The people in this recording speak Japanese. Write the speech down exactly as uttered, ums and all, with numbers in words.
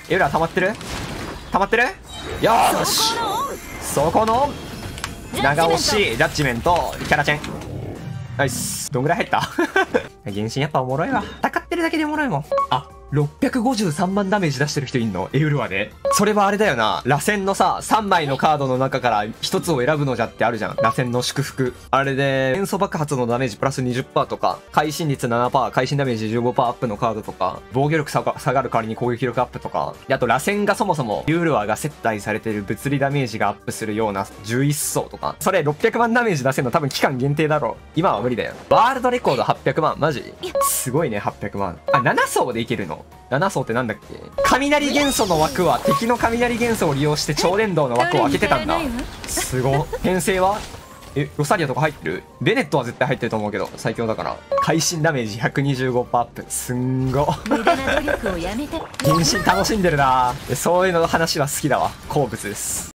エウラ溜まってる溜まってる。よーし、そこの長押しジャッジメントキャラチェン。ナイス。どんぐらい入った原神やっぱおもろいわ。戦ってるだけでおもろいもん。あ、ろっぴゃくごじゅうさんまんダメージ出してる人いんのエウルワで。それはあれだよな。螺旋のさ、さんまいのカードの中からひとつを選ぶのじゃってあるじゃん。螺旋の祝福。あれで、元素爆発のダメージプラス にじゅっパーセント とか、会心率 ななパーセント、会心ダメージ じゅうごパーセント アップのカードとか、防御力下が下がる代わりに攻撃力アップとか、であと螺旋がそもそも、エウルワが接待されてる物理ダメージがアップするようなじゅういっ層とか、それろっぴゃくまんダメージ出せるの多分期間限定だろう。今は無理だよ。ワールドレコードはっぴゃくまん。マジすごいね、はっぴゃくまん。あ、なな層でいけるの？ なな 層ってなんだっけ？雷元素の枠は敵の雷元素を利用して超電導の枠を開けてたんだ。すご。編成はえ、ロサリアとか入ってる？ベネットは絶対入ってると思うけど、最強だから。会心ダメージ ひゃくにじゅうごパーセント アップ。すんご。 無駄な努力をやめて。 原神楽しんでるな。そういうの話は好きだわ。好物です。